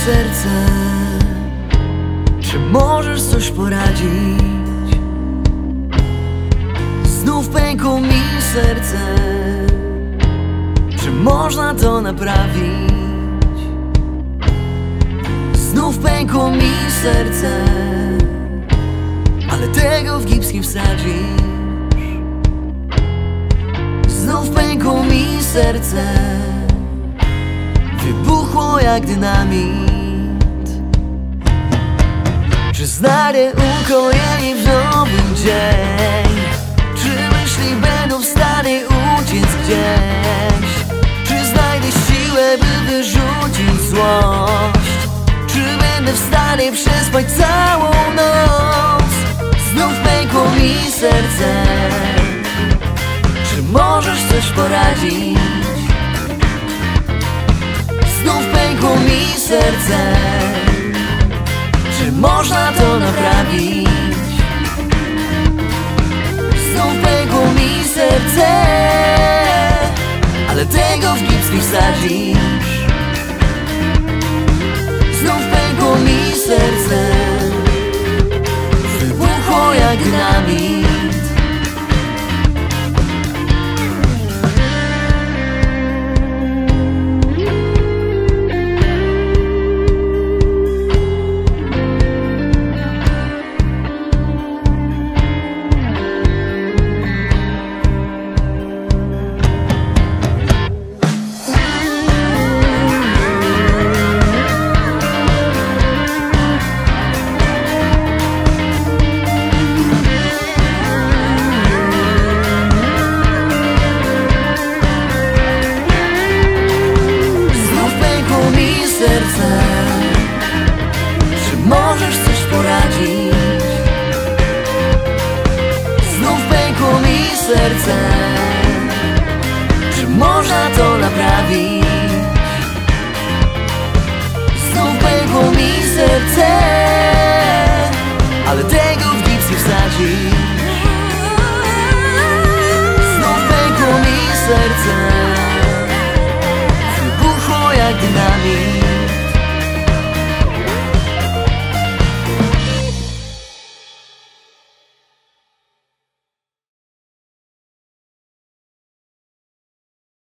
serce, czy możesz coś poradzić? Znów pękło mi serce, czy można to naprawić? Znów pękło mi serce, ale tego w gips nie wsadzisz. Znów pękło mi serce, wybuchło jak dynamit. Czy znajdę ukojenie w nowy dzień? Czy myśli będą w stanie uciec gdzieś? Czy znajdę siłę, by wyrzucić złość? Czy będę w stanie przespać całą noc? Znów pękło mi serce, czy możesz coś poradzić? Znów pękło mi serce, czy można to naprawić? Znów pękło mi serce, ale tego w gips nie wsadzić.